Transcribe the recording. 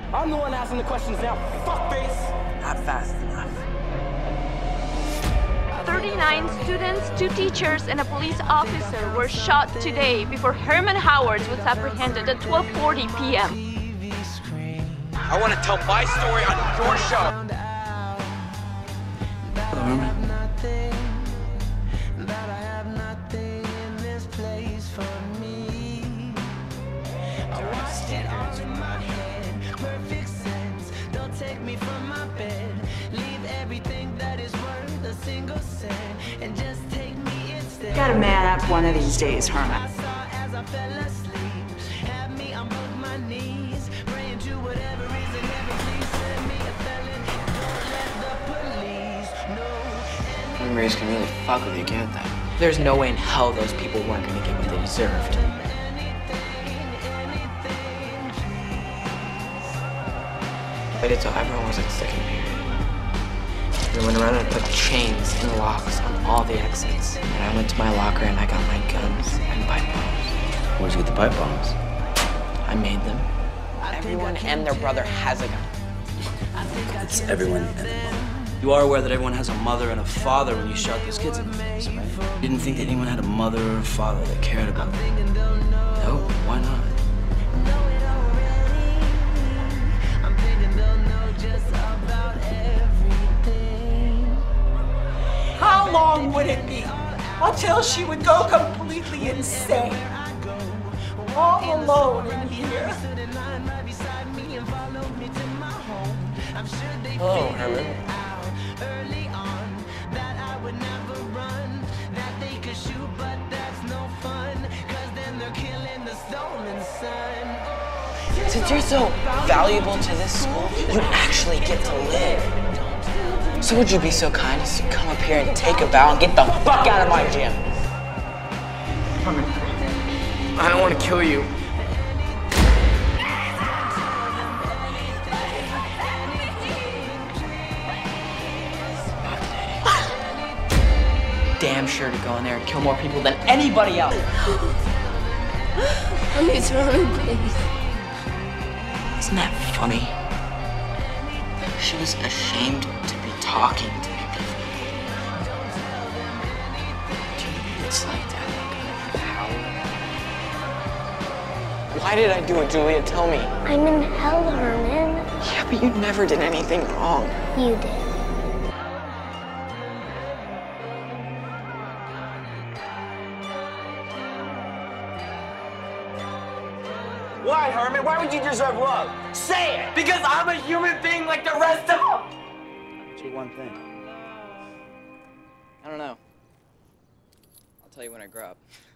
I'm the one asking the questions now, fuckface! Not fast enough. 39 students, 2 teachers, and a police officer were shot today before Herman Howard was apprehended at 12:40 p.m. I want to tell my story on your show. Hello, Herman. Gotta man up one of these days, Herman. Memories can really fuck with you, can't they? There's no way in hell those people weren't gonna get what they deserved. Waited till everyone was at second period. We went around and put chains and locks on all the exits. And I went to my locker and I got my guns and pipe bombs. Where'd you get the pipe bombs? I made them. Everyone and their brother has a gun. It's everyone and their mother. You are aware that everyone has a mother and a father when you shot those kids in the face, right? You didn't think that anyone had a mother or a father that cared about them? No, why not? How long would it be until she would go completely insane? All alone in here. Hello, Herman. Since you're so valuable to this school, you actually get to live. So would you be so kind as to come up here and take a bow and get the fuck out of my gym? Herman, I don't want to kill you. Damn sure to go in there and kill more people than anybody else. Please, Herman, please. Isn't that funny? She was ashamed to be talking to me before. It's like that power. Why did I do it, Julia? Tell me. I'm in hell, Herman. Yeah, but you never did anything wrong. You did. Why, Herman? Why would you deserve love? Say it! Because I'm a human being like the rest of them! Do one thing. I don't know. I'll tell you when I grow up.